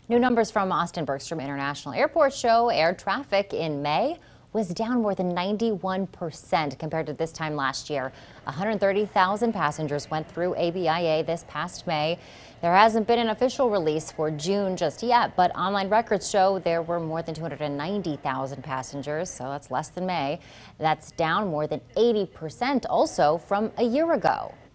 New numbers from Austin Bergstrom International Airport show air traffic in May was down more than 91% compared to this time last year. 130,000 passengers went through ABIA this past May. There hasn't been an official release for June just yet, but online records show there were more than 290,000 passengers, so that's less than May. That's down more than 80% also from a year ago.